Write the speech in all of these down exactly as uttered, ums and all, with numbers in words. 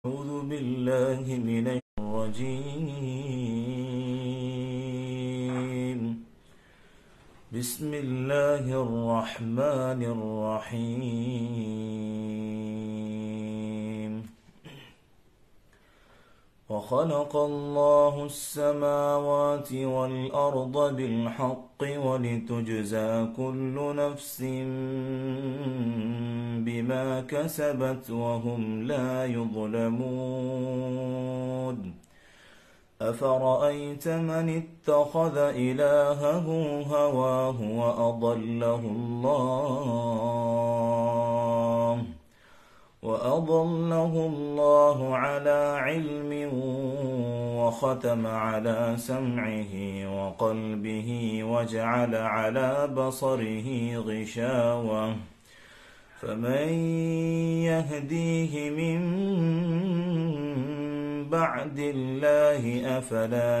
أعوذ بالله من الرجيم. بسم الله الرحمن الرحيم. وخلق الله السماوات والأرض بالحق ولتجزى كل نفس بما كسبت وهم لا يظلمون. أفرأيت من اتخذ إلهه هواه وأضله الله وأضله الله على علم وختم على سمعه وقلبه وجعل على بصره غشاوة فمن يهديه من بعد الله أفلا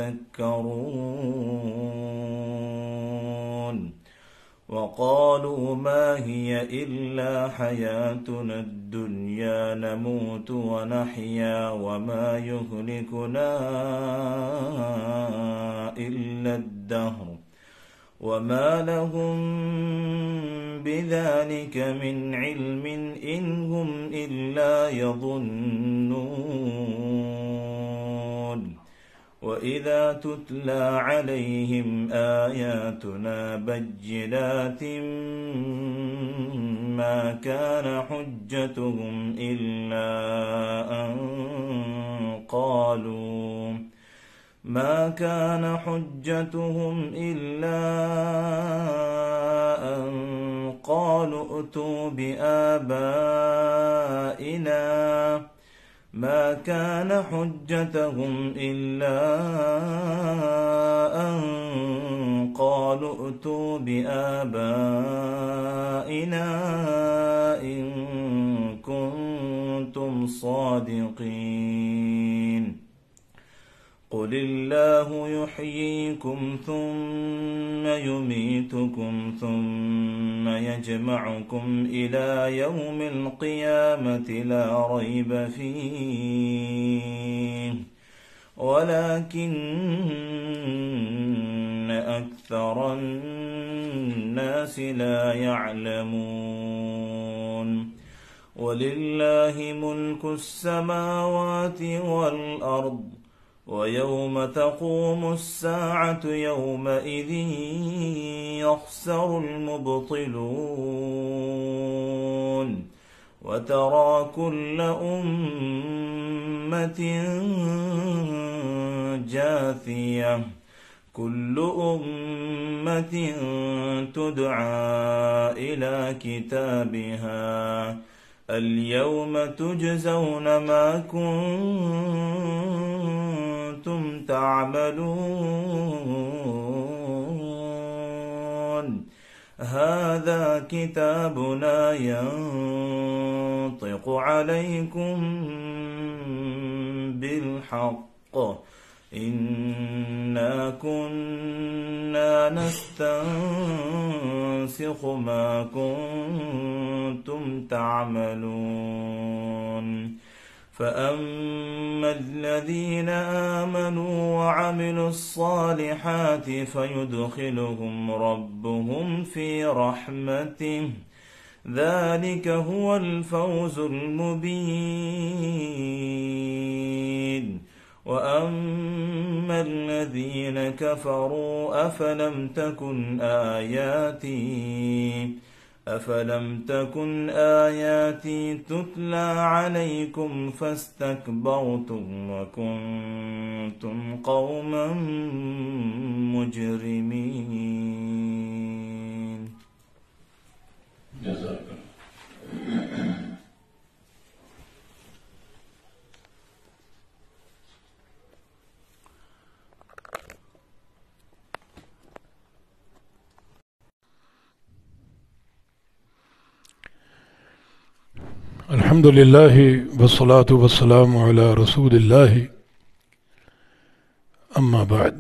تذكرون. وقالوا ما هي إلا حياتنا الدنيا نموت ونحيا وما يهلكنا إلا الدهر وما لهم بذلك من علم إن هم إلا يظنون. وإذا تتلى عليهم آياتنا بينات ما كان حجتهم إلا أن قالوا ما كان حجتهم إلا أن قالوا ائتوا بآبائنا ما كان حجتهم إلا أن قالوا ائتوا بآبائنا إن كنتم صادقين. قل الله يحييكم ثم يميتكم ثم يجمعكم إلى يوم القيامة لا ريب فيه ولكن أكثر الناس لا يعلمون. ولله ملك السماوات والأرض ويوم تقوم الساعة يومئذ يخسر المبطلون. وترى كل أمة جاثية كل أمة تدعى إلى كتابها اليوم تجزون ما كنتم تعملون. هذا كتابنا ينطق عليكم بالحق إنا كنا نستنسخ ما كنتم تعملون. فأما الذين آمنوا وعملوا الصالحات فيدخلهم ربهم في رحمته ذلك هو الفوز المبين. وأما الذين كفروا أفلم تكن آياتي أفلم تكن آياتي تتلى عليكم فاستكبرتم وكنتم قوما مجرمين. جزاك الله. الحمد لله والصلاة والسلام على رسول الله أما بعد.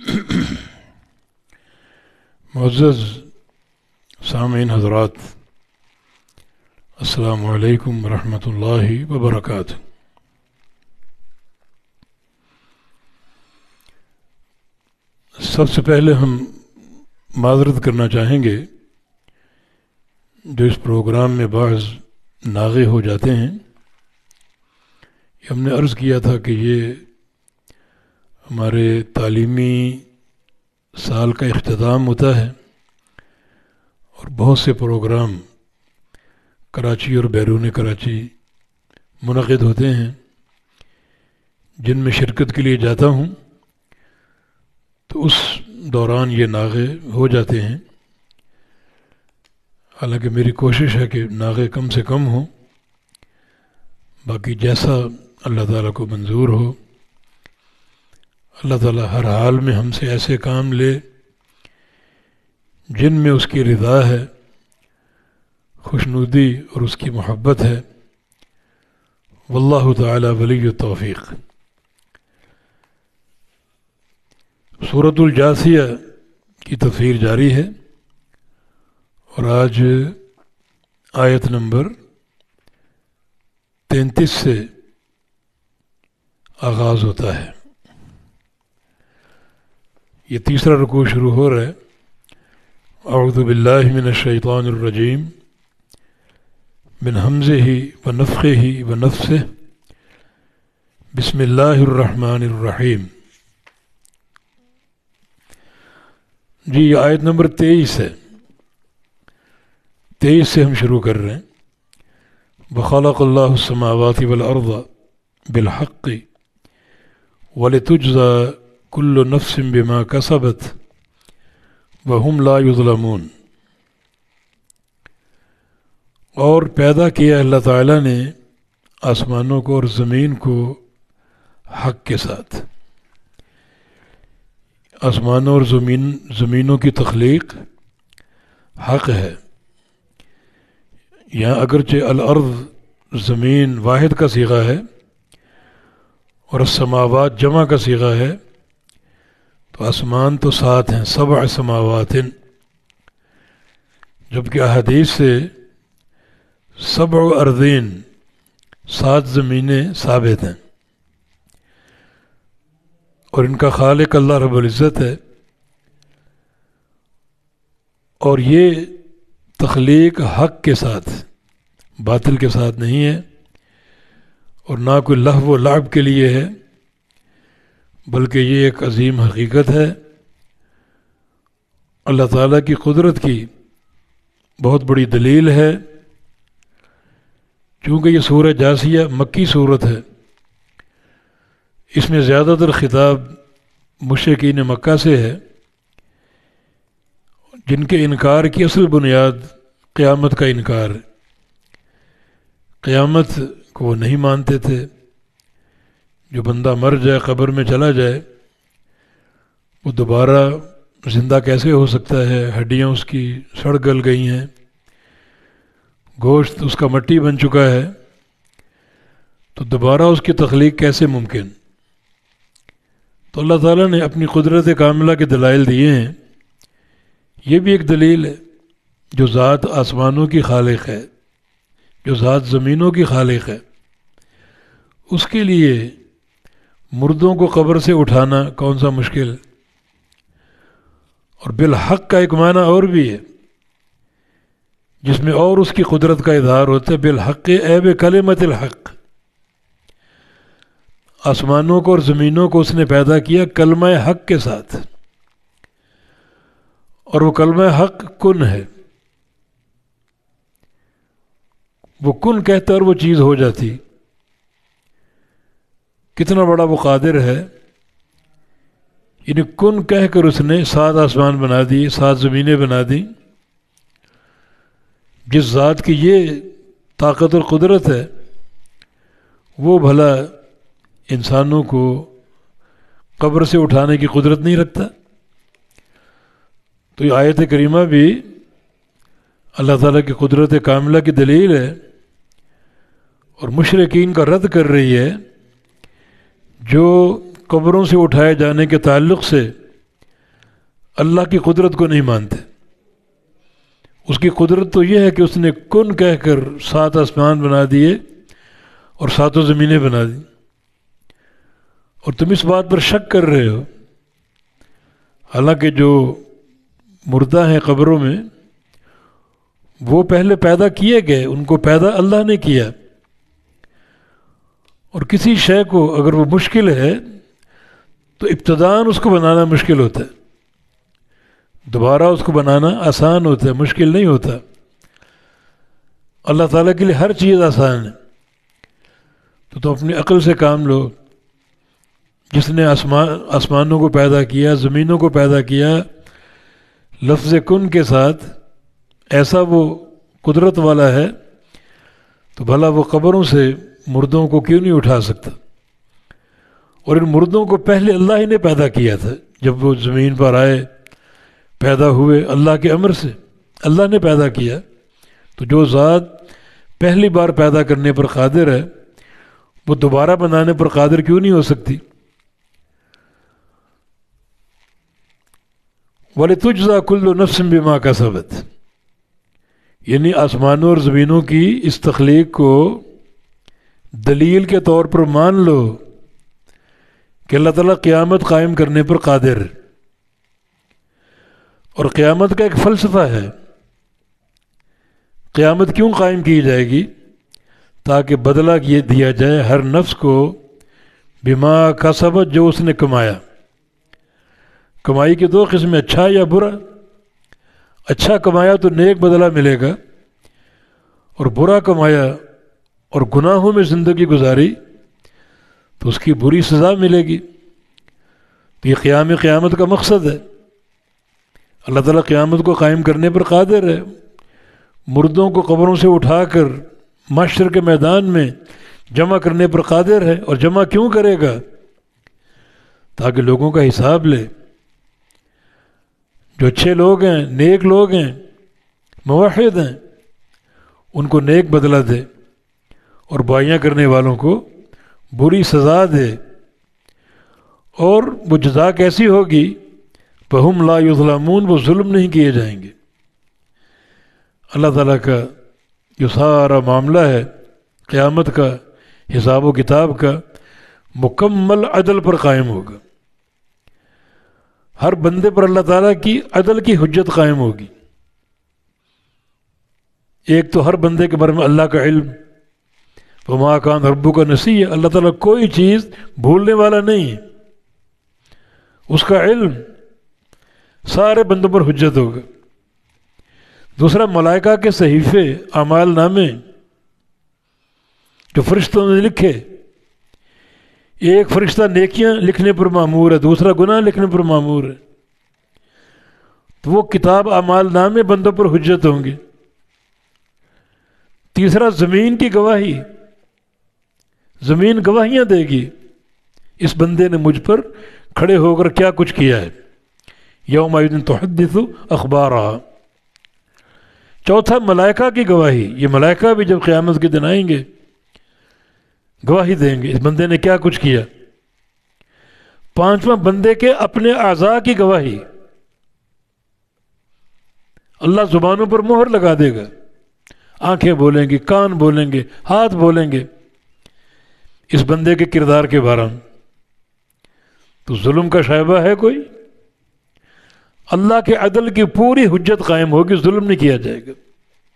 معزز सामीन हज़रात अस्सलामु अलैकुम वरहमतुल्लाहि वबरकातुहू। سب سے پہلے ہم معذرت کرنا چاہیں گے جو اس پروگرام میں بعض ناغے ہو جاتے ہیں. ہم نے عرض کیا تھا کہ یہ ہمارے تعلیمی سال کا اختتام ہوتا ہے اور بہت سے پروگرام کراچی اور بیرون کراچی منعقد ہوتے ہیں جن میں شرکت کے لیے جاتا ہوں تو اس دوران یہ ناغے ہو جاتے ہیں. حالانکہ میری کوشش ہے کہ ناغے کم سے کم ہوں، باقی جیسا اللہ تعالیٰ کو منظور ہو. اللہ تعالیٰ ہر حال میں ہم سے ایسے کام لے جن میں اس کی رضا ہے، خوشنودی اور اس کی محبت ہے. واللہ تعالی ولی التوفیق. سورۃ الجاثیہ کی تفسیر جاری ہے اور آج آیت نمبر تینتیس سے آغاز ہوتا ہے. یہ تیسرا رکوع شروع ہو رہا ہے. اعوذ باللہ من الشیطان الرجیم من حمزہ ونفخہ ونفثہ بسم اللہ الرحمن الرحیم. جی یہ آیت نمبر تیئیس ہے. تیئیس سے ہم شروع کر رہے ہیں. وخلق اللہ السماوات والارض بالحق ولتجزى كل نفس بما كسبت وهم لا يظلمون. اور پیدا کیا اللہ تعالیٰ نے آسمانوں کو اور زمین کو حق کے ساتھ. آسمانوں اور زمین زمینوں کی تخلیق حق ہے. یہاں اگرچہ الارض زمین واحد کا صیغہ ہے اور السماوات جمع کا صیغہ ہے تو آسمان تو سات ہیں، سبع سماوات، جبکہ احادیث سے سبع ارضین سات زمینیں ثابت ہیں اور ان کا خالق اللہ رب العزت ہے. اور یہ تخلیق حق کے ساتھ، باطل کے ساتھ نہیں ہے اور نہ کوئی لہو و لعب کے لیے ہے، بلکہ یہ ایک عظیم حقیقت ہے. اللہ تعالیٰ کی قدرت کی بہت بڑی دلیل ہے. چونکہ یہ سورہ جاثیہ مکی صورت ہے، اس میں زیادہ تر خطاب مشرکین مکہ سے ہے جن کے انکار کی اصل بنیاد قیامت کا انکار ہے. قیامت کو وہ نہیں مانتے تھے. جو بندہ مر جائے، قبر میں چلا جائے، وہ دوبارہ زندہ کیسے ہو سکتا ہے؟ ہڈیاں اس کی سڑ گل گئی ہیں، گوشت اس کا مٹی بن چکا ہے، تو دوبارہ اس کی تخلیق کیسے ممکن؟ تو اللہ تعالیٰ نے اپنی قدرت کاملہ کے دلائل دیے ہیں. یہ بھی ایک دلیل ہے. جو ذات آسمانوں کی خالق ہے، جو ذات زمینوں کی خالق ہے، اس کے لیے مردوں کو قبر سے اٹھانا کون سا مشکل؟ اور بالحق کا ایک معنی اور بھی ہے جس میں اور اس کی قدرت کا اظہار ہوتا ہے. بالحق اے بکلمۃ الحق. آسمانوں کو اور زمینوں کو اس نے پیدا کیا کلمہ حق کے ساتھ، اور وہ کلمہ حق کن ہے. وہ کن کہتا اور وہ چیز ہو جاتی. کتنا بڑا وہ قادر ہے. یعنی کن کہہ کر اس نے سات آسمان بنا دیے، سات زمینیں بنا دیں. جس ذات کی یہ طاقت اور قدرت ہے وہ بھلا انسانوں کو قبر سے اٹھانے کی قدرت نہیں رکھتا؟ تو یہ آیت کریمہ بھی اللہ تعالیٰ کی قدرت کاملہ کی دلیل ہے اور مشرکین کا رد کر رہی ہے جو قبروں سے اٹھائے جانے کے تعلق سے اللہ کی قدرت کو نہیں مانتے. اس کی قدرت تو یہ ہے کہ اس نے کن کہہ کر سات آسمان بنا دیے اور ساتوں زمینیں بنا دی، اور تم اس بات پر شک کر رہے ہو. حالانکہ جو مردہ ہیں قبروں میں وہ پہلے پیدا کیے گئے، ان کو پیدا اللہ نے کیا، اور کسی شے کو اگر وہ مشکل ہے تو ابتداً اس کو بنانا مشکل ہوتا ہے، دوبارہ اس کو بنانا آسان ہوتا ہے، مشکل نہیں ہوتا۔ اللہ تعالیٰ کے لیے ہر چیز آسان ہے، تو تم اپنی عقل سے کام لو۔ جس نے آسمان آسمانوں کو پیدا کیا، زمینوں کو پیدا کیا، لفظ کن کے ساتھ، ایسا وہ قدرت والا ہے، تو بھلا وہ قبروں سے مردوں کو کیوں نہیں اٹھا سکتا؟ اور ان مردوں کو پہلے اللہ ہی نے پیدا کیا تھا، جب وہ زمین پر آئے پیدا ہوئے اللہ کے امر سے، اللہ نے پیدا کیا۔ تو جو ذات پہلی بار پیدا کرنے پر قادر ہے وہ دوبارہ بنانے پر قادر کیوں نہیں ہو سکتی؟ وَلِتُجْزَى كُلُّ نَفْسٍ بِمَا كَسَبَتْ، یعنی آسمانوں اور زمینوں کی اس تخلیق کو دلیل کے طور پر مان لو کہ اللہ تعالیٰ قیامت قائم کرنے پر قادر ہے، اور قیامت کا ایک فلسفہ ہے۔ قیامت کیوں قائم کی جائے گی؟ تاکہ بدلہ یہ دیا جائے ہر نفس کو بما کسبت، جو اس نے کمایا۔ کمائی کے دو قسم، اچھا یا برا۔ اچھا کمایا تو نیک بدلہ ملے گا، اور برا کمایا اور گناہوں میں زندگی گزاری تو اس کی بری سزا ملے گی۔ تو یہ قیام قیامت کا مقصد ہے۔ اللہ تعالیٰ قیامت کو قائم کرنے پر قادر ہے، مردوں کو قبروں سے اٹھا کر محشر کے میدان میں جمع کرنے پر قادر ہے۔ اور جمع کیوں کرے گا؟ تاکہ لوگوں کا حساب لے۔ جو اچھے لوگ ہیں، نیک لوگ ہیں، موحد ہیں، ان کو نیک بدلہ دے، اور برائیاں کرنے والوں کو بری سزا دے۔ اور وہ جزا کیسی ہوگی؟ فَهُمْ لَا يُظْلَمُونَ، وہ ظلم نہیں کیے جائیں گے۔ اللہ تعالیٰ کا جو سارا معاملہ ہے قیامت کا، حساب و کتاب کا، مکمل عدل پر قائم ہوگا۔ ہر بندے پر اللہ تعالیٰ کی عدل کی حجت قائم ہوگی۔ ایک تو ہر بندے کے بارے میں اللہ کا علم، وَمَا كَانَ رَبُّكَ نَسِيًّا، اللہ تعالیٰ کوئی چیز بھولنے والا نہیں ہے، اس کا علم سارے بندوں پر حجت ہوگا۔ دوسرا، ملائکہ کے صحیفے، اعمال نامے جو فرشتوں نے لکھے، ایک فرشتہ نیکیاں لکھنے پر مامور ہے، دوسرا گناہ لکھنے پر مامور ہے، تو وہ کتاب اعمال نامے بندوں پر حجت ہوں گے۔ تیسرا، زمین کی گواہی، زمین گواہیاں دے گی اس بندے نے مجھ پر کھڑے ہو کر کیا کچھ کیا ہے۔ یومئذ تحدث اخبارہا۔ چوتھا، ملائکہ کی گواہی، یہ ملائکہ بھی جب قیامت کے دن آئیں گے گواہی دیں گے اس بندے نے کیا کچھ کیا۔ پانچواں، بندے کے اپنے اعضاء کی گواہی، اللہ زبانوں پر مہر لگا دے گا، آنکھیں بولیں گی، کان بولیں گے، ہاتھ بولیں گے اس بندے کے کردار کے بارے میں۔ تو ظلم کا شائبہ ہے کوئی؟ اللہ کے عدل کی پوری حجت قائم ہوگی، ظلم نہیں کیا جائے گا۔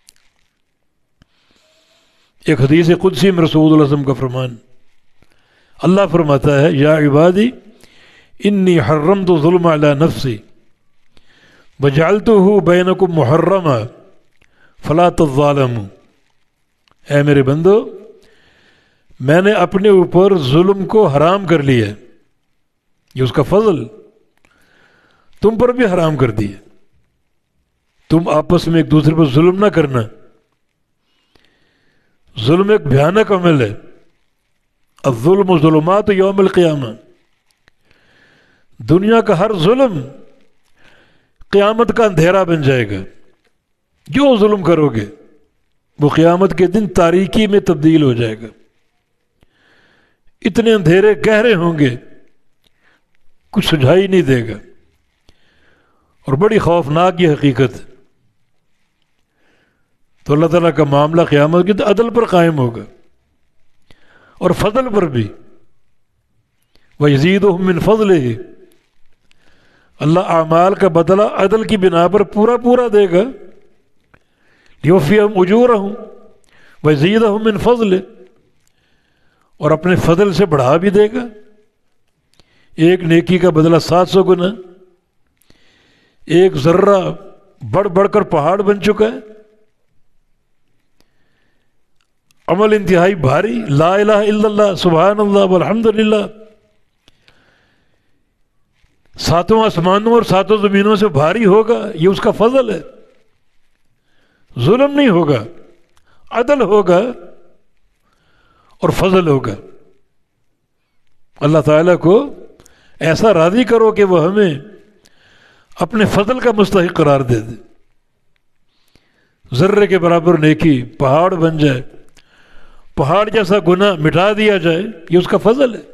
ایک حدیث قدسی میں رسول اللہ صلی اللہ علیہ وسلم کا فرمان، اللہ فرماتا ہے، یا عبادی انی حرمت ظلم علی نفسی وجعلتہ بینکم محرما فلا تظالموا، اے میرے بندو، میں نے اپنے اوپر ظلم کو حرام کر لیا ہے، یہ اس کا فضل، تم پر بھی حرام کر دیا، تم آپس میں ایک دوسرے پر ظلم نہ کرنا۔ ظلم ایک بھیانک عمل ہے، الظلم ظلمات یوم القیامہ، دنیا کا ہر ظلم قیامت کا اندھیرا بن جائے گا۔ جو ظلم کرو گے وہ قیامت کے دن تاریکی میں تبدیل ہو جائے گا، اتنے اندھیرے گہرے ہوں گے کچھ سجھائی نہیں دے گا، اور بڑی خوفناک یہ حقیقت ہے۔ تو اللہ تعالیٰ کا معاملہ قیامت کے عدل پر قائم ہوگا اور فضل پر بھی، وَيَزِيدُهُم مِّن فَضْلِهِ، اللہ اعمال کا بدلہ عدل کی بنا پر پورا پورا دے گا. لیوفیہم اجورہم ویزیدہم من فضلہ، اور اپنے فضل سے بڑھا بھی دے گا. ایک نیکی کا بدلہ سات سو گنا. ایک ذرہ بڑھ بڑھ کر پہاڑ بن چکا ہے. عمل انتہائی بھاری، لا الہ الا اللہ سبحان اللہ والحمد للہ، ساتوں آسمانوں اور ساتوں زمینوں سے بھاری ہوگا. یہ اس کا فضل ہے. ظلم نہیں ہوگا، عدل ہوگا اور فضل ہوگا. اللہ تعالیٰ کو ایسا راضی کرو کہ وہ ہمیں اپنے فضل کا مستحق قرار دے دے. ذرے کے برابر نیکی پہاڑ بن جائے، پہاڑ جیسا گناہ مٹا دیا جائے، یہ اس کا فضل ہے.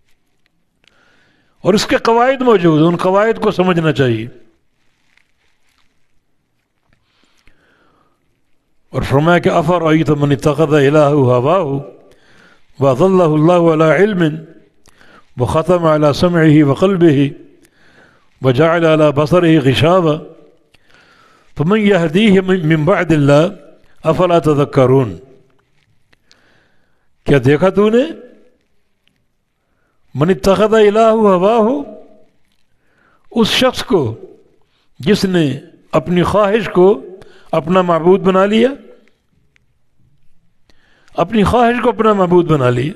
اور اس کے قواعد موجود ہیں، ان قواعد کو سمجھنا چاہیے. اور فرمایا کہ افرأیت من اتخذ الہہ ہواہ واضلہ اللہ علی علم وختم علی سمعہ وقلبہ وجعل علی بصرہ غشاوہ فمن یہدیہ من بعد اللہ افلا تذکرون. کیا دیکھا تو نے؟ من اتخذ الہہ ہواہ، اس شخص کو جس نے اپنی خواہش کو اپنا معبود بنا لیا، اپنی خواہش کو اپنا معبود بنا لیا.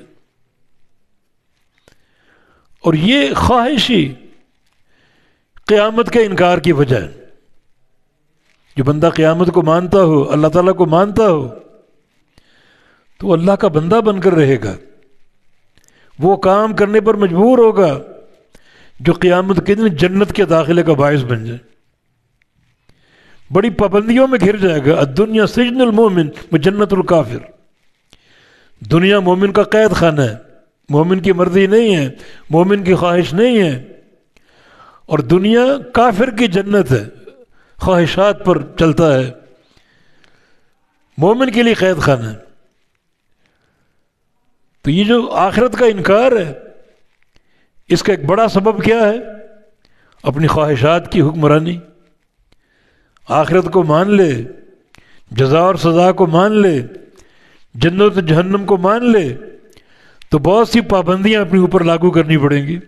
اور یہ خواہش ہی قیامت کے انکار کی وجہ ہے. جو بندہ قیامت کو مانتا ہو، اللہ تعالیٰ کو مانتا ہو، تو اللہ کا بندہ بن کر رہے گا. وہ کام کرنے پر مجبور ہوگا جو قیامت کے دن جنت کے داخلے کا باعث بن جائے. بڑی پابندیوں میں گھر جائے گا. الدنیا سجن المومن و جنت الکافر. دنیا مومن کا قید خانہ ہے، مومن کی مرضی نہیں ہے، مومن کی خواہش نہیں ہے. اور دنیا کافر کی جنت ہے، خواہشات پر چلتا ہے. مومن کے لیے قید خانہ ہے. تو یہ جو آخرت کا انکار ہے، اس کا ایک بڑا سبب کیا ہے؟ اپنی خواہشات کی حکمرانی. آخرت کو مان لے، جزا اور سزا کو مان لے، جنت و جہنم کو مان لے، تو بہت سی پابندیاں اپنے اوپر لاگو کرنی پڑیں گی.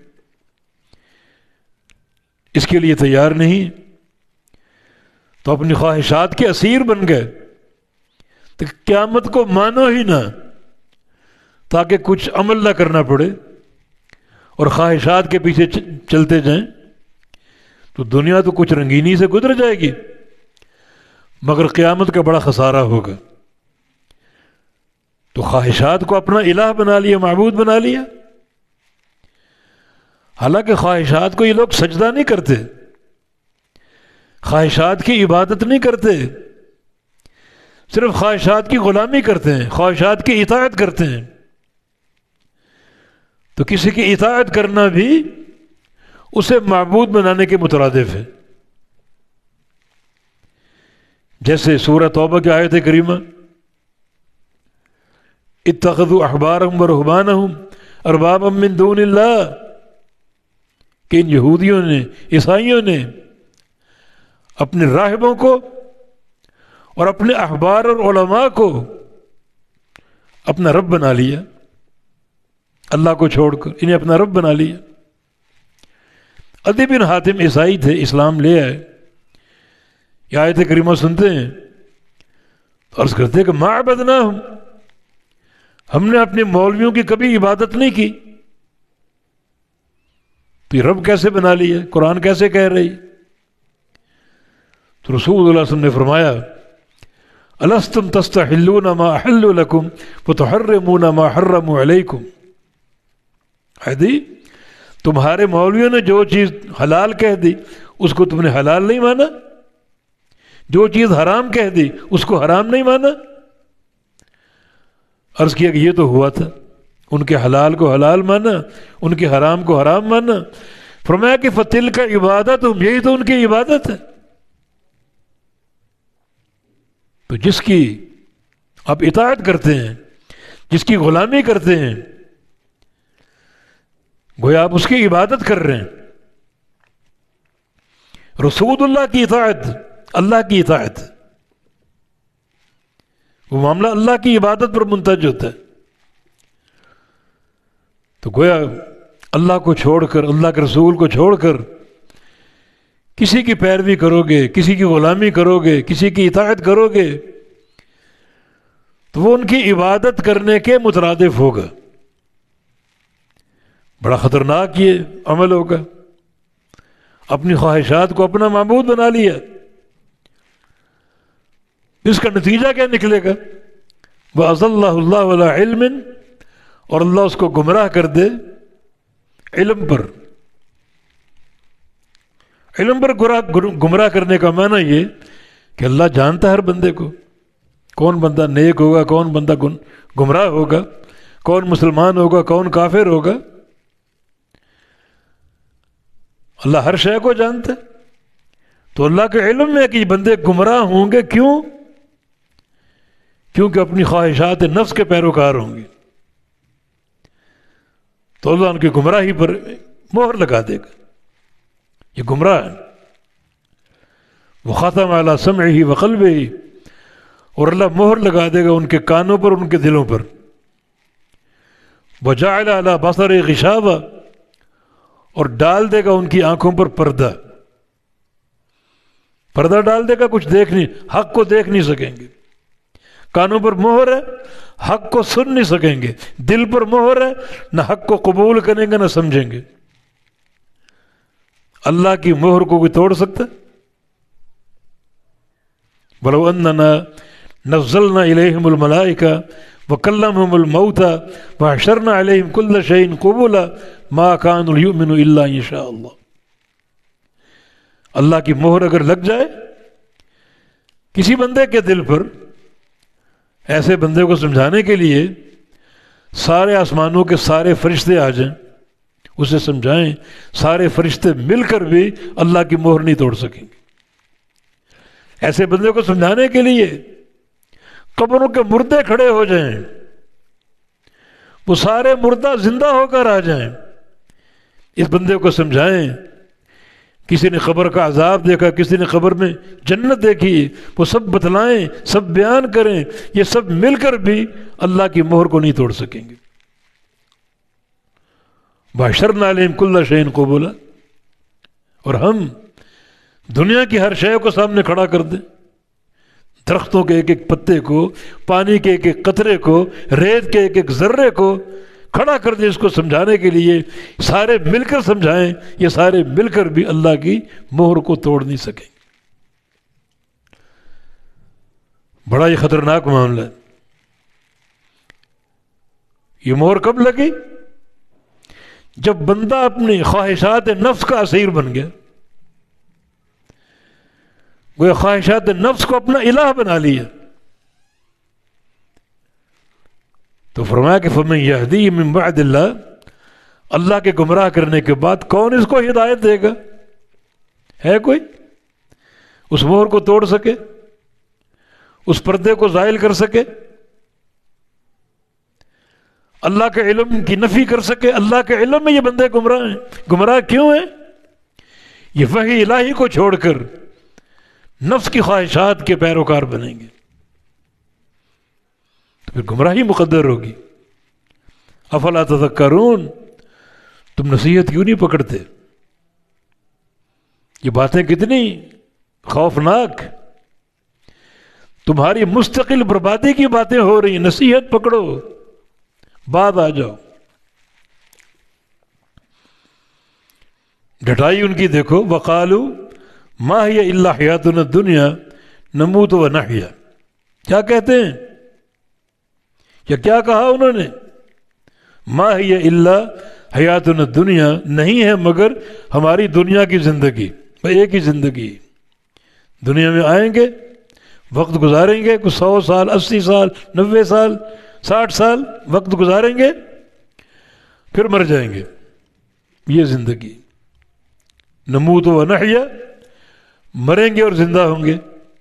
اس کے لیے تیار نہیں تو اپنی خواہشات کے اسیر بن گئے. تو قیامت کو مانو ہی نہ، تاکہ کچھ عمل نہ کرنا پڑے اور خواہشات کے پیچھے چلتے جائیں. تو دنیا تو کچھ رنگینی سے گزر جائے گی، مگر قیامت کا بڑا خسارہ ہوگا. تو خواہشات کو اپنا الہ بنا لیا، معبود بنا لیا. حالانکہ خواہشات کو یہ لوگ سجدہ نہیں کرتے، خواہشات کی عبادت نہیں کرتے، صرف خواہشات کی غلامی کرتے ہیں، خواہشات کی اطاعت کرتے ہیں. تو کسی کی اطاعت کرنا بھی اسے معبود بنانے کے مترادف ہے. جیسے سورہ توبہ کی آیت کریمہ اتخذوا احبارهم ورهبانهم اربابا من دون اللہ، کہ ان یہودیوں نے، عیسائیوں نے اپنے راہبوں کو اور اپنے احبار اور علماء کو اپنا رب بنا لیا. اللہ کو چھوڑ کر انہیں اپنا رب بنا لیا. عدی بن حاتم عیسائی تھے، اسلام لے آئے. یہ آیت کریمہ سنتے ہیں تو عرض کرتے کہ ما عبدناہم، ہم نے اپنے مولویوں کی کبھی عبادت نہیں کی. تو یہ رب کیسے بنا لیا؟ قرآن کیسے کہہ رہی؟ تو رسول اللہ صلی اللہ علیہ وسلم نے فرمایا الستم تستحلون ما احل لکم وتحرمون ما حرموا علیکم. حدی تمہارے مولویوں نے جو چیز حلال کہہ دی اس کو تم نے حلال نہیں مانا، جو چیز حرام کہہ دی اس کو حرام نہیں مانا. عرض کیا کہ یہ تو ہوا تھا، ان کے حلال کو حلال مانا، ان کے حرام کو حرام مانا. فرمایا کہ فتل کا عبادت، یہی تو ان کی عبادت ہے. تو جس کی آپ اطاعت کرتے ہیں، جس کی غلامی کرتے ہیں، گویا آپ اس کی عبادت کر رہے ہیں. رسول اللہ کی اطاعت اللہ کی اطاعت، وہ معاملہ اللہ کی عبادت پر منتج ہوتا ہے۔ تو گویا اللہ کو چھوڑ کر، اللہ کے رسول کو چھوڑ کر کسی کی پیروی کرو گے، کسی کی غلامی کرو گے، کسی کی اطاعت کرو گے، تو وہ ان کی عبادت کرنے کے مترادف ہوگا۔ بڑا خطرناک یہ عمل ہوگا، اپنی خواہشات کو اپنا معبود بنا لیا، اس کا نتیجہ کیا نکلے گا؟ وَأَضَلَّهُ اللَّهُ عَلَىٰ عِلْمٍ، اور اللہ اس کو گمراہ کر دے علم پر۔ علم پر گمراہ کرنے کا معنی یہ کہ اللہ جانتا ہے ہر بندے کو، کون بندہ نیک ہوگا، کون بندہ گمراہ ہوگا، کون مسلمان ہوگا، کون کافر ہوگا، اللہ ہر شے کو جانتا ہے۔ تو اللہ کے علم میں کہ بندے گمراہ ہوں گے، کیوں؟ کیونکہ اپنی خواہشات نفس کے پیروکار ہوں گے، تو اللہ ان کی گمراہی پر مہر لگا دے گا، یہ گمراہ ہے۔ وَخَتَمَ عَلَىٰ سَمْعِهِ وَقَلْبِهِ، اور اللہ مہر لگا دے گا ان کے کانوں پر، ان کے دلوں پر۔ وَجَعَلَ عَلَىٰ بَصَرِهِ غِشَاوَةً، اور ڈال دے گا ان کی آنکھوں پر پردہ، پردہ ڈال دے گا، کچھ دیکھ نہیں، حق کو دیکھ نہیں سکیں گے۔ کانوں پر مہر ہے، حق کو سن نہیں سکیں گے۔ دل پر مہر ہے، نہ حق کو قبول کریں گے نہ سمجھیں گے۔ اللہ کی مہر کو کوئی توڑ سکتا ہے؟ وَلَوْ أَنَّنَا نَزَّلْنَا إِلَيْهِمُ الْمَلَائِكَةَ وَكَلَّمَهُمُ الْمَوْتَى وَحَشَرْنَا عَلَيْهِمْ كُلَّ شَيْءٍ قُبُولًا مَا كَانُوا لِيُؤْمِنُوا إِلَّا إِن شَاءَ اللَّهُ۔ اللہ کی مہر اگر لگ جائے کسی بندے کے دل پر، ایسے بندے کو سمجھانے کے لیے سارے آسمانوں کے سارے فرشتے آ جائیں، اسے سمجھائیں، سارے فرشتے مل کر بھی اللہ کی مہر نہیں توڑ سکیں گے۔ ایسے بندے کو سمجھانے کے لیے قبروں کے مردے کھڑے ہو جائیں، وہ سارے مردہ زندہ ہو کر آ جائیں، اس بندے کو سمجھائیں۔ کسی نے قبر کا عذاب دیکھا، کسی نے قبر میں جنت دیکھی، وہ سب بتلائیں، سب بیان کریں، یہ سب مل کر بھی اللہ کی مہر کو نہیں توڑ سکیں گے۔ وَحَشَرْنَا عَلَيْهِمْ كُلَّ شَيْءٍ قُبُولًا، اور ہم دنیا کی ہر شے کو سامنے کھڑا کر دیں، درختوں کے ایک ایک پتے کو، پانی کے ایک ایک قطرے کو، ریت کے ایک ایک ذرے کو کھڑا کر دیں، اس کو سمجھانے کے لیے سارے مل کر سمجھائیں، یہ سارے مل کر بھی اللہ کی مہر کو توڑ نہیں سکیں۔ بڑا یہ خطرناک معاملہ ہے۔ یہ مہر کب لگی؟ جب بندہ اپنی خواہشات نفس کا اسیر بن گیا، وہ خواہشات نفس کو اپنا الہ بنا لیا، تو فرمایا کہ فَمَن يَهْدِيهِ مِن بَعْدِ اللَّهِ، اللہ کے گمراہ کرنے کے بعد کون اس کو ہدایت دے گا؟ ہے کوئی اس مہر کو توڑ سکے، اس پردے کو زائل کر سکے، اللہ کے علم کی نفی کر سکے؟ اللہ کے علم میں یہ بندے گمراہ ہیں۔ گمراہ کیوں ہیں؟ یہ وحی الہی کو چھوڑ کر نفس کی خواہشات کے پیروکار بنیں گے، تو پھر گمراہی مقدر ہوگی۔ افلا تذکرون، تم نصیحت کیوں نہیں پکڑتے؟ یہ باتیں کتنی خوفناک، تمہاری مستقل بربادی کی باتیں ہو رہی ہیں، نصیحت پکڑو، بعد آ جاؤ۔ ڈٹائی ان کی دیکھو، وقالوا ما ہی الا حیاتنا الدنیا نموت و نحیا، کیا کہتے ہیں؟ یا کیا کہا انہوں نے؟ ما ہی الا حیاتنا الدنیا، نہیں ہے مگر ہماری دنیا کی زندگی، ایک ہی زندگی، دنیا میں آئیں گے، وقت گزاریں گے، کچھ سو سال، اسی سال، نوے سال، ساٹھ سال وقت گزاریں گے، پھر مر جائیں گے، یہ زندگی۔ نموت و نحیا، مریں گے اور زندہ ہوں گے۔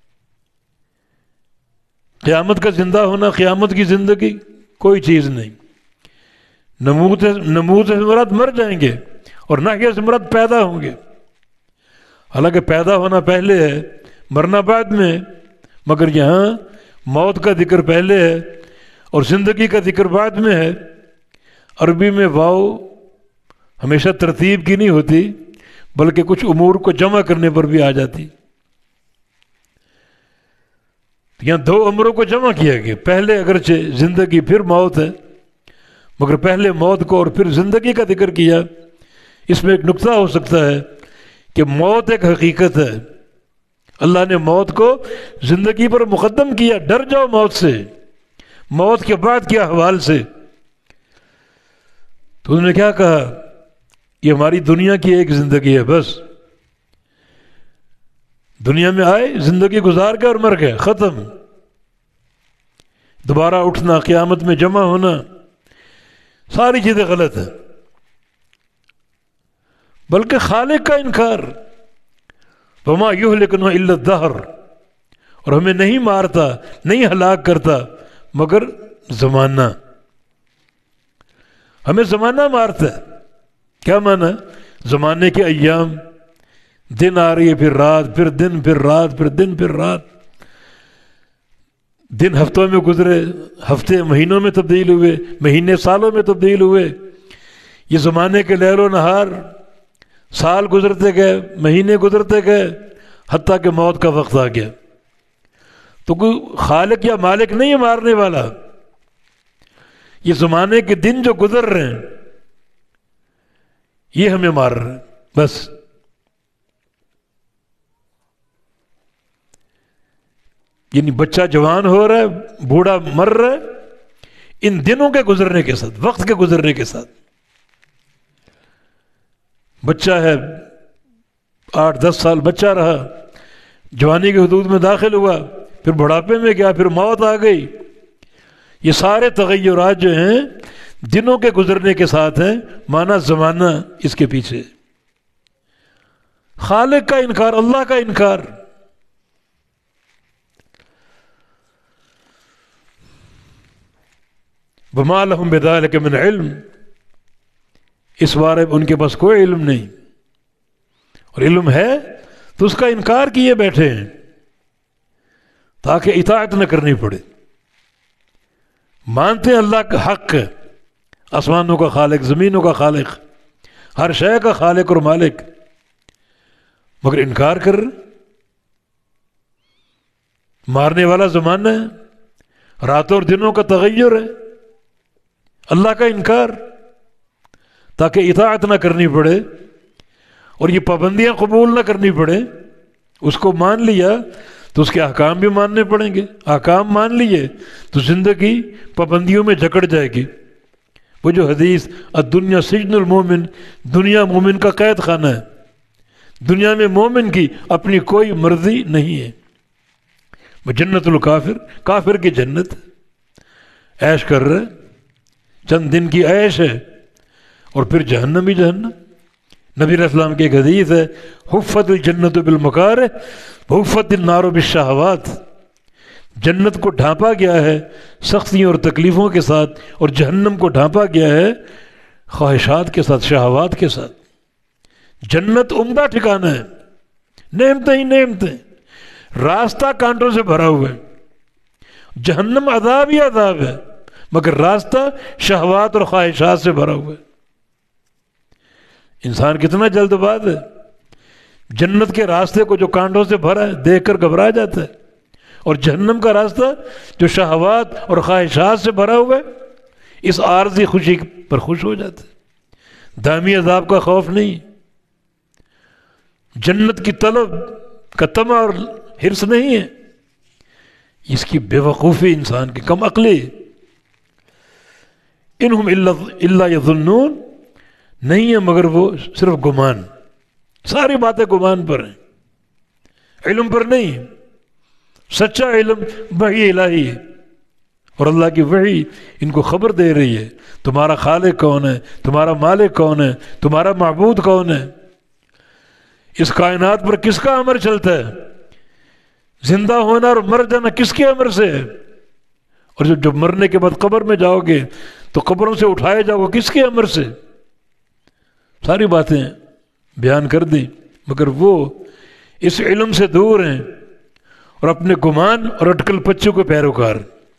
قیامت کا زندہ ہونا، قیامت کی زندگی کوئی چیز نہیں۔ نموت نموت سے مراد مر جائیں گے، اور نحیا سے مراد پیدا ہوں گے۔ حالانکہ پیدا ہونا پہلے ہے، مرنا بعد میں، مگر یہاں موت کا ذکر پہلے ہے اور زندگی کا ذکر بعد میں ہے۔ عربی میں واو ہمیشہ ترتیب کی نہیں ہوتی، بلکہ کچھ امور کو جمع کرنے پر بھی آ جاتی۔ یہاں دو امروں کو جمع کیا گیا، پہلے اگرچہ زندگی پھر موت ہے، مگر پہلے موت کو اور پھر زندگی کا ذکر کیا۔ اس میں ایک نقطہ ہو سکتا ہے کہ موت ایک حقیقت ہے، اللہ نے موت کو زندگی پر مقدم کیا۔ ڈر جاؤ موت سے، موت کے بعد کیا احوال سے۔ تو انہوں نے کیا کہا، یہ ہماری دنیا کی ایک زندگی ہے، بس دنیا میں آئے، زندگی گزار کے اور مر گئے، ختم۔ دوبارہ اٹھنا، قیامت میں جمع ہونا، ساری چیزیں غلط ہیں۔ بلکہ خالق کا انکار، وما یہلکنا الا الدہر، اور ہمیں نہیں مارتا، نہیں ہلاک کرتا مگر زمانہ۔ ہمیں زمانہ مارتا ہے۔ کیا معنی؟ زمانے کے ایام، دن آ رہی ہے پھر رات، پھر دن پھر رات، پھر دن پھر رات۔ دن ہفتوں میں گزرے، ہفتے مہینوں میں تبدیل ہوئے، مہینے سالوں میں تبدیل ہوئے۔ یہ زمانے کے لیل و نہار، سال گزرتے گئے، مہینے گزرتے گئے، حتیٰ کہ موت کا وقت آ گیا۔ تو کوئی خالق یا مالک نہیں ہے مارنے والا، یہ زمانے کے دن جو گزر رہے ہیں یہ ہمیں مار رہے ہیں، بس۔ یعنی بچہ جوان ہو رہا ہے، بوڑھا مر رہا ہے، ان دنوں کے گزرنے کے ساتھ، وقت کے گزرنے کے ساتھ۔ بچہ ہے، آٹھ دس سال بچہ رہا، جوانی کی حدود میں داخل ہوا، پھر بڑھاپے میں گیا، پھر موت آ گئی۔ یہ سارے تغیرات جو ہیں دنوں کے گزرنے کے ساتھ ہیں، مانا زمانہ اس کے پیچھے۔ خالق کا انکار، اللہ کا انکار۔ وما لهم بذلك من علم، اس بارے میں ان کے پاس کوئی علم نہیں، اور علم ہے تو اس کا انکار کیے بیٹھے ہیں تاکہ اطاعت نہ کرنی پڑے۔ مانتے ہیں اللہ کا حق ہے، آسمانوں کا خالق، زمینوں کا خالق، ہر شے کا خالق اور مالک، مگر انکار کر رہے۔ مارنے والا زمانہ ہے، راتوں اور دنوں کا تغیر ہے، اللہ کا انکار تاکہ اطاعت نہ کرنی پڑے اور یہ پابندیاں قبول نہ کرنی پڑے۔ اس کو مان لیا تو اس کے احکام بھی ماننے پڑیں گے، احکام مان لیے تو زندگی پابندیوں میں جکڑ جائے گی۔ وہ جو حدیث الدنیا سجن المومن، دنیا مومن کا قید خانہ ہے، دنیا میں مومن کی اپنی کوئی مرضی نہیں ہے۔ وہ جنت الکافر، کافر کی جنت، عیش کر رہے، چند دن کی عیش ہے، اور پھر جہنم ہی جہنم۔ نبی علیہ السلام کی ایک حدیث ہے، حفت الجنت بالمکارہ حفت النار بالشہوات، جنت کو ڈھانپا گیا ہے سختیوں اور تکلیفوں کے ساتھ، اور جہنم کو ڈھانپا گیا ہے خواہشات کے ساتھ، شہوات کے ساتھ۔ جنت عمدہ ٹھکانہ ہے، نعمتیں ہی نعمتیں، راستہ کانٹوں سے بھرا ہوا ہے۔ جہنم عذاب ہی عذاب ہے، مگر راستہ شہوات اور خواہشات سے بھرا ہوا ہے۔ انسان کتنا جلد باز ہے، جنت کے راستے کو جو کانٹوں سے بھرا ہے دیکھ کر گھبرا جاتا ہے، اور جہنم کا راستہ جو شہوات اور خواہشات سے بھرا ہوا ہے اس عارضی خوشی پر خوش ہو جاتا ہے۔ دائمی عذاب کا خوف نہیں، جنت کی طلب کا طمع اور حرص نہیں ہے، اس کی بے وقوفی انسان کی کم عقلی۔ انہم الا یظنون، نہیں ہے مگر وہ صرف گمان، ساری باتیں گمان پر ہیں، علم پر نہیں۔ سچا علم وحی الہی ہے، اور اللہ کی وحی ان کو خبر دے رہی ہے تمہارا خالق کون ہے، تمہارا مالک کون ہے، تمہارا معبود کون ہے، اس کائنات پر کس کا امر چلتا ہے، زندہ ہونا اور مر جانا کس کے امر سے ہے، اور جب جب مرنے کے بعد قبر میں جاؤ گے تو قبروں سے اٹھائے جاؤ گے کس کے امر سے۔ ساری باتیں بیان کر دی، مگر وہ اس علم سے دور ہیں اور اپنے گمان اور اٹکل پچوں کے پیروکار.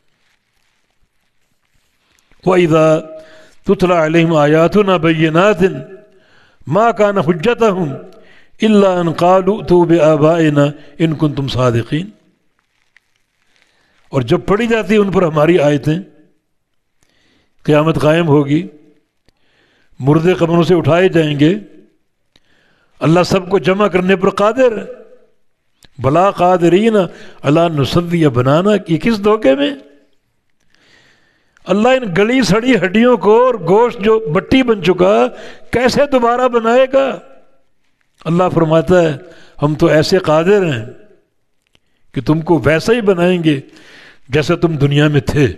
وَإِذَا تُتْلَى عَلَيْهِمْ آيَاتُنَا بَيِّنَاتٍ مَا كَانَ حُجَّتَهُمْ إِلَّا أَنْ قَالُوا ائْتُوا بِآبَائِنَا إِن كُنتُمْ صَادِقِينَ. اور جب پڑھی جاتی ان پر ہماری آیتیں، قیامت قائم ہوگی، مردے قبروں سے اٹھائے جائیں گے، اللہ سب کو جمع کرنے پر قادر ہے. بلا قادرین علی نصوی بنانا، یہ کس دھوکے میں؟ اللہ ان گلی سڑی ہڈیوں کو اور گوشت جو مٹی بن چکا کیسے دوبارہ بنائے گا؟ اللہ فرماتا ہے ہم تو ایسے قادر ہیں کہ تم کو ویسا ہی بنائیں گے جیسے تم دنیا میں تھے،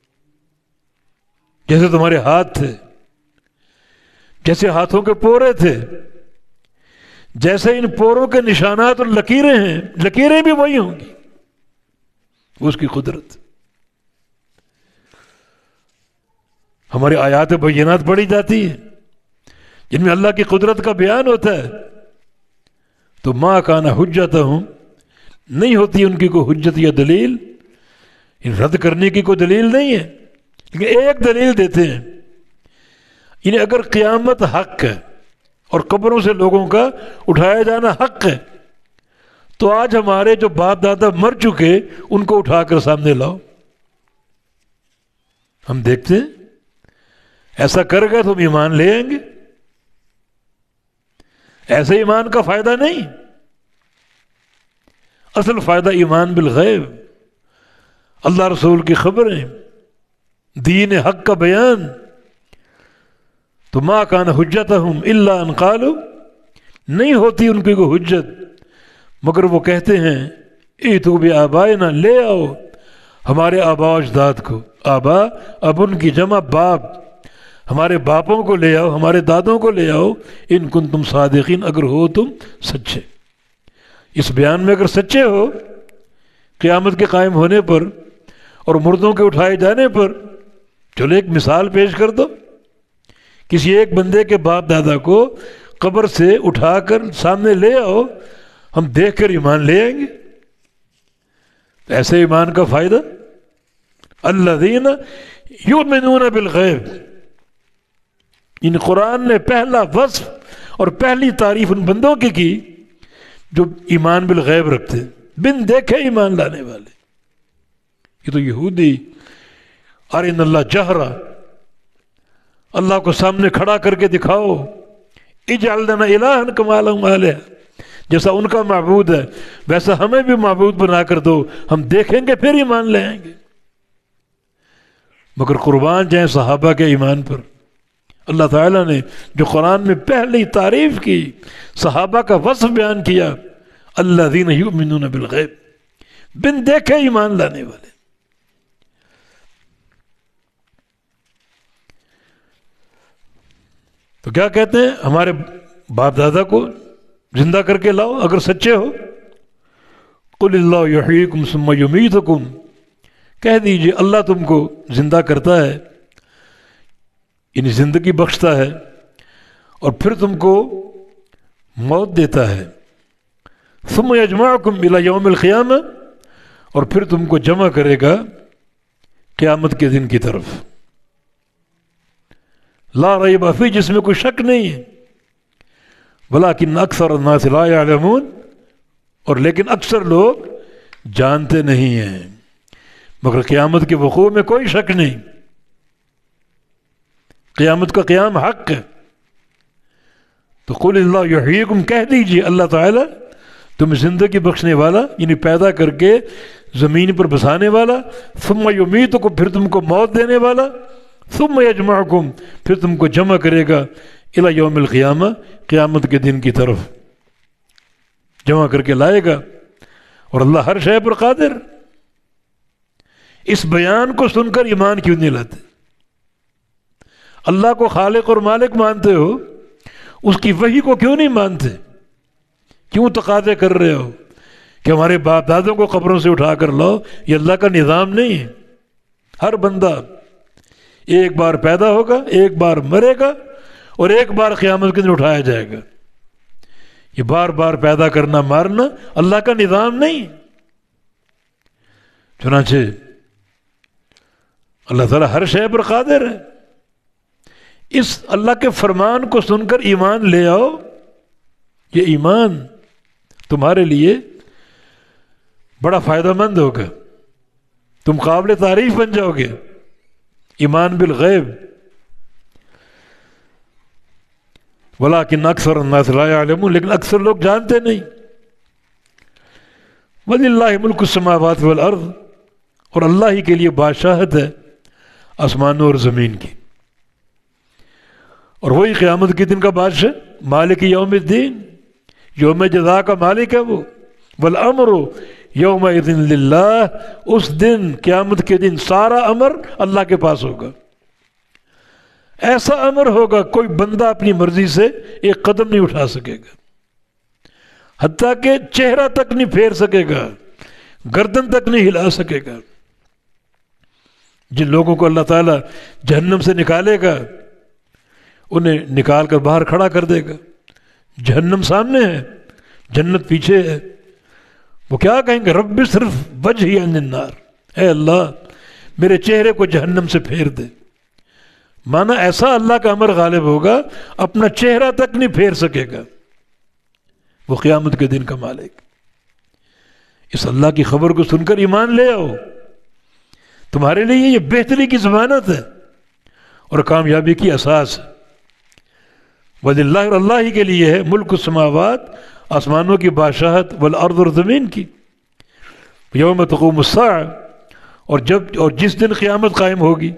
جیسے تمہارے ہاتھ تھے، جیسے ہاتھوں کے پورے تھے، جیسے ان پوروں کے نشانات اور لکیریں ہیں، لکیریں بھی وہی ہوں گی. اس کی قدرت. ہماری آیات بینات پڑھی جاتی ہیں جن میں اللہ کی قدرت کا بیان ہوتا ہے، تو ما کان حجتہم، نہیں ہوتی ان کی کوئی حجت یا دلیل، ان رد کرنے کی کوئی دلیل نہیں ہے. لیکن ایک دلیل دیتے ہیں، انہیں اگر قیامت حق ہے اور قبروں سے لوگوں کا اٹھایا جانا حق ہے تو آج ہمارے جو باپ دادا مر چکے ان کو اٹھا کر سامنے لاؤ. ہم دیکھتے ہیں ایسا کر گئے تو ہم ایمان لے آئیں گے. ایسے ایمان کا فائدہ نہیں، اصل فائدہ ایمان بالغیب، اللہ رسول کی خبریں، دین حق کا بیان. تو ما کان حجتہم الا ان قالوا، نہیں ہوتی ان کی کوئی حجت مگر وہ کہتے ہیں ائتوا بآبائنا، لے آؤ ہمارے آبا و اجداد کو. آبا اب ان کی جمع باپ، ہمارے باپوں کو لے آؤ، ہمارے دادوں کو لے آؤ. ان کنتم صادقین، اگر ہو تم سچے. اس بیان میں اگر سچے ہو قیامت کے قائم ہونے پر اور مردوں کے اٹھائے جانے پر، چلو ایک مثال پیش کر دو. کسی ایک بندے کے باپ دادا کو قبر سے اٹھا کر سامنے لے آؤ، ہم دیکھ کر ایمان لے آئیں گے. ایسے ایمان کا فائدہ. الذین یؤمنون بالغیب، ان قرآن نے پہلا وصف اور پہلی تعریف ان بندوں کی کی جو ایمان بالغیب رکھتے، بن دیکھے ایمان لانے والے. یہ تو یہودی ارن اللہ جہرا، اللہ کو سامنے کھڑا کر کے دکھاؤ. اجعل لنا الہا کما لہم آلہہ، جیسا ان کا معبود ہے ویسا ہمیں بھی معبود بنا کر دو، ہم دیکھیں گے پھر ایمان لے آئیں گے. مگر قربان جائیں صحابہ کے ایمان پر. اللہ تعالیٰ نے جو قرآن میں پہلی تعریف کی، صحابہ کا وصف بیان کیا، الذین یؤمنون بالغیب، بن دیکھے ایمان لانے والے. تو کیا کہتے ہیں؟ ہمارے باپ دادا کو زندہ کر کے لاؤ اگر سچے ہو. قل اللہ یحییکم ثم یمیتکم، کہہ دیجئے اللہ تم کو زندہ کرتا ہے، یعنی زندگی بخشتا ہے، اور پھر تم کو موت دیتا ہے. ثم یجمعکم الی یوم القیامہ، اور پھر تم کو جمع کرے گا قیامت کے دن کی طرف. لا ریب فیہ، جس میں کوئی شک نہیں ہے. ولکن اکثر الناس لا یعلمون، اور لیکن اکثر لوگ جانتے نہیں ہیں. مگر قیامت کے وقوع میں کوئی شک نہیں، قیامت کا قیام حق ہے. تو قل اللہ یحییکم، کہہ دیجیے اللہ تعالیٰ تم زندگی بخشنے والا، یعنی پیدا کر کے زمین پر بسانے والا، ثم یمیتکم، پھر تم کو موت دینے والا، ثم یجمعکم، پھر تم کو جمع کرے گا الی یوم القیامہ، قیامت کے دن کی طرف جمع کر کے لائے گا. اور اللہ ہر شے پر قادر. اس بیان کو سن کر ایمان کیوں نہیں لاتے؟ اللہ کو خالق اور مالک مانتے ہو، اس کی وحی کو کیوں نہیں مانتے؟ کیوں تقاضے کر رہے ہو کہ ہمارے باپ دادوں کو قبروں سے اٹھا کر لاؤ؟ یہ اللہ کا نظام نہیں ہے. ہر بندہ ایک بار پیدا ہوگا، ایک بار مرے گا، اور ایک بار قیامت کے دن اٹھایا جائے گا. یہ بار بار پیدا کرنا مارنا اللہ کا نظام نہیں. چنانچہ اللہ تعالیٰ ہر شے پر قادر ہے. اس اللہ کے فرمان کو سن کر ایمان لے آؤ. یہ ایمان تمہارے لیے بڑا فائدہ مند ہوگا. تم قابل تعریف بن جاؤ گے. ایمان بالغیب. ولیکن اکثر الناس لا یعلمون، لیکن اکثر لوگ جانتے نہیں. وللہ ملک السماوات والارض، اور اللہ ہی کے لیے بادشاہت ہے آسمانوں اور زمین کی. اور وہی قیامت کے دن کا بادشاہ، مالک یوم الدین، یوم جزا کا مالک ہے وہ. والامر یومئذ للہ، اس دن قیامت کے دن سارا امر اللہ کے پاس ہوگا. ایسا امر ہوگا کوئی بندہ اپنی مرضی سے ایک قدم نہیں اٹھا سکے گا، حتیٰ کہ چہرہ تک نہیں پھیر سکے گا، گردن تک نہیں ہلا سکے گا. جن لوگوں کو اللہ تعالیٰ جہنم سے نکالے گا انہیں نکال کر باہر کھڑا کر دے گا. جہنم سامنے ہے، جنت پیچھے ہے. وہ کیا کہیں گے؟ رب صرف وجہی عن النار، اے اللہ میرے چہرے کو جہنم سے پھیر دے. مانا ایسا اللہ کا امر غالب ہوگا اپنا چہرہ تک نہیں پھیر سکے گا وہ قیامت کے دن کا مالک. اس اللہ کی خبر کو سن کر ایمان لے آؤ. تمہارے لیے یہ بہتری کی ضمانت ہے اور کامیابی کی اساس ہے. وَلِلَّهِ، اور اللہ ہی کے لیے ہے ملک السماوات، آسمانوں کی بادشاہت، والارض، اور زمین کی. یوم تقوم الساعہ، اور جب اور جس دن قیامت قائم ہوگی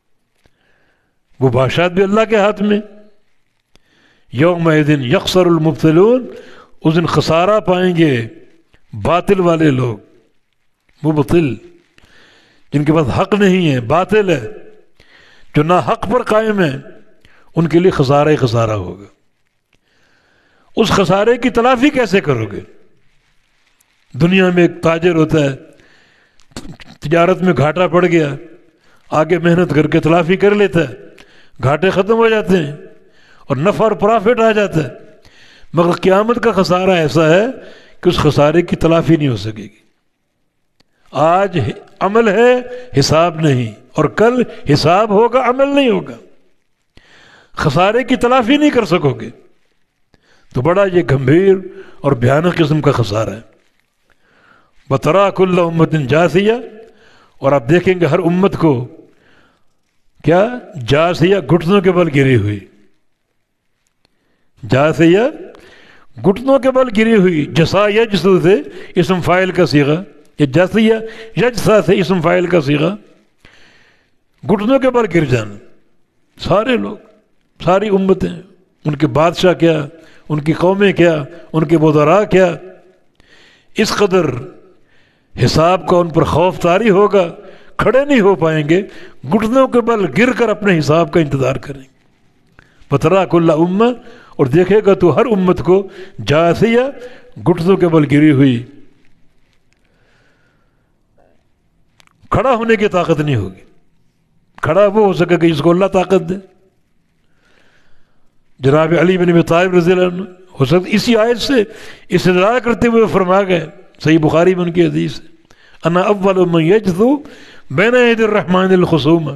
وہ بادشاہت بھی اللہ کے ہاتھ میں. یومئذ یخسر المبطلون، اس دن خسارہ پائیں گے باطل والے لوگ. مبطل جن کے پاس حق نہیں ہے، باطل ہے، جو نہ حق پر قائم ہے، ان کے لیے خسارہ ہی خسارہ ہوگا. اس خسارے کی تلافی کیسے کرو گے؟ دنیا میں ایک تاجر ہوتا ہے، تجارت میں گھاٹا پڑ گیا، آگے محنت کر کے تلافی کر لیتا ہے، گھاٹے ختم ہو جاتے ہیں اور نفع اور پرافٹ آ جاتا ہے. مگر قیامت کا خسارہ ایسا ہے کہ اس خسارے کی تلافی نہیں ہو سکے گی. آج عمل ہے، حساب نہیں، اور کل حساب ہوگا، عمل نہیں ہوگا. خسارے کی تلافی نہیں کر سکو گے. تو بڑا یہ گمبھیر اور بھیانک قسم کا خسارہ ہے. وَتَرَىٰ كُلَّ أُمَّةٍ جَاثِيَةٍ، اور آپ دیکھیں گے ہر امت کو کیا؟ جاسیہ، گھٹنوں کے بل گری ہوئی. جاسیہ گھٹنوں کے بل گری ہوئی. جسا یجسو سے اسم فاعل کا صیغہ، یہ جاسیہ یجسا سے اسم فاعل کا صیغہ. گھٹنوں کے بل گر جانا. سارے لوگ، ساری امتیں، ان کے بادشاہ کیا، ان کی قومیں کیا، ان کے وزراء کیا، اس قدر حساب کا ان پر خوف طاری ہوگا، کھڑے نہیں ہو پائیں گے، گھٹنوں کے بل گر کر اپنے حساب کا انتظار کریں گے. وَتَرَىٰ كُلَّ أُمَّةٍ، اور دیکھے گا تو ہر امت کو جاسیہ، گھٹنوں کے بل گری ہوئی. کھڑا ہونے کی طاقت نہیں ہوگی. کھڑا وہ ہو سکے کہ جس کو اللہ طاقت دے. جناب علی بن ابی طالب رضی اللہ عنہ ہو سکتا اسی آیت سے استدلال کرتے ہوئے فرما گئے، صحیح بخاری میں ان کی حدیث ہے، انا اول من یجثو بین یدی الرحمن الخصوم،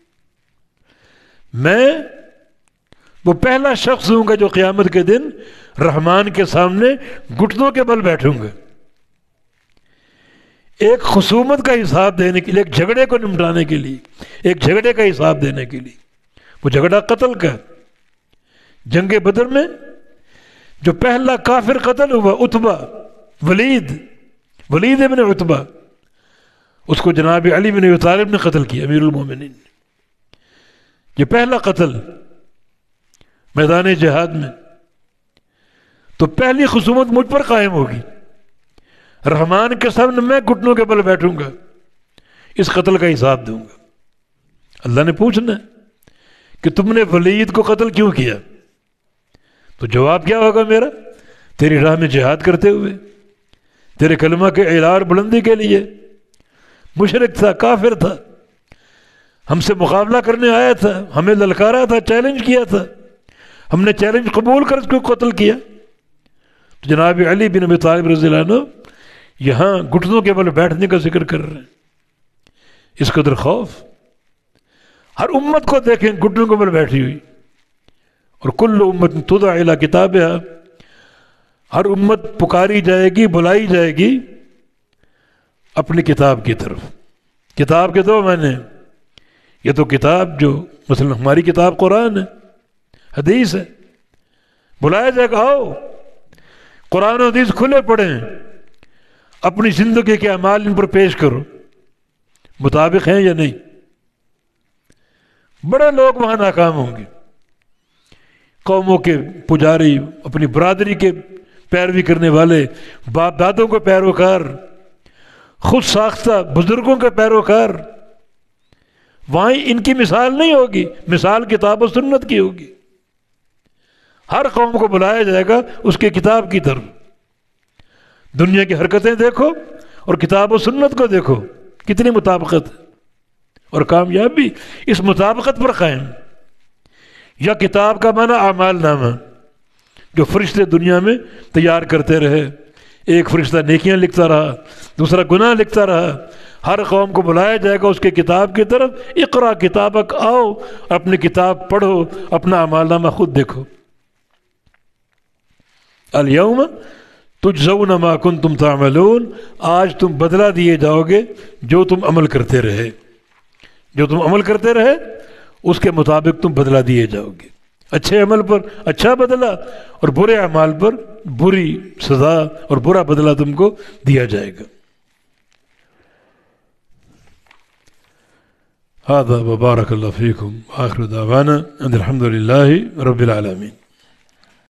میں وہ پہلا شخص ہوں گا جو قیامت کے دن رحمان کے سامنے گھٹنوں کے بل بیٹھوں گا. ایک خصومت کا حساب دینے کے لیے، ایک جھگڑے کو نمٹانے کے لیے، ایک جھگڑے کا حساب دینے کے لیے. وہ جھگڑا قتل کا. جنگ بدر میں جو پہلا کافر قتل ہوا، عتبہ، ولید ولید ابن عتبہ، اس کو جناب علی بن ابی طالب نے قتل کیا، امیر المومنین. یہ پہلا قتل میدان جہاد میں. تو پہلی خصومت مجھ پر قائم ہوگی. رحمان کے سامنے میں گھٹنوں کے بل بیٹھوں گا، اس قتل کا حساب دوں گا. اللہ نے پوچھنا کہ تم نے ولید کو قتل کیوں کیا؟ تو جواب کیا ہوگا میرا؟ تیری راہ میں جہاد کرتے ہوئے، تیرے کلمہ کے اعلان بلندی کے لیے. مشرک تھا، کافر تھا، ہم سے مقابلہ کرنے آیا تھا، ہمیں للکارا تھا، چیلنج کیا تھا، ہم نے چیلنج قبول کر اس کو قتل کیا. جناب علی بن ابی طالب رضی اللہ عنہ یہاں گھٹنوں کے بل بیٹھنے کا ذکر کر رہے ہیں. اس قدر خوف. ہر امت کو دیکھیں گھٹنوں کے بل بیٹھی ہوئی. اور کل امت تدعی الی کتابہا، ہر امت پکاری جائے گی، بلائی جائے گی اپنی کتاب کی طرف. کتاب کے دو معنی. یہ تو کتاب جو مثلا ہماری کتاب قرآن ہے، حدیث ہے. بلایا جائے گا آؤ قرآن و حدیث کھلے پڑھیں، اپنی زندگی کے اعمال ان پر پیش کرو، مطابق ہیں یا نہیں. بڑے لوگ وہاں ناکام ہوں گے. قوموں کے پجاری، اپنی برادری کے پیروی کرنے والے، باپ دادوں کے پیروکار، خود ساختہ بزرگوں کے پیروکار، وہاں ان کی مثال نہیں ہوگی، مثال کتاب و سنت کی ہوگی. ہر قوم کو بلایا جائے گا اس کے کتاب کی طرف. دنیا کی حرکتیں دیکھو اور کتاب و سنت کو دیکھو کتنی مطابقت ہے. اور کامیابی اس مطابقت پر قائم. یا کتاب کا معنی اعمال نامہ جو فرشتے دنیا میں تیار کرتے رہے. ایک فرشتہ نیکیاں لکھتا رہا، دوسرا گناہ لکھتا رہا. ہر قوم کو بلایا جائے گا اس کے کتاب کی طرف. اقرا کتابک، آؤ اپنی کتاب پڑھو، اپنا اعمال نامہ خود دیکھو. الیوم تجزون ما کنتم تعملون، آج تم بدلہ دیے جاؤ گے جو تم عمل کرتے رہے. جو تم عمل کرتے رہے اس کے مطابق تم بدلہ دیے جاؤ گے. اچھے عمل پر اچھا بدلہ اور برے اعمال پر بری سزا اور برا بدلہ تم کو دیا جائے گا. هذا وبارك الله فيكم. آخر دعوانا ان الحمد لله رب العالمين.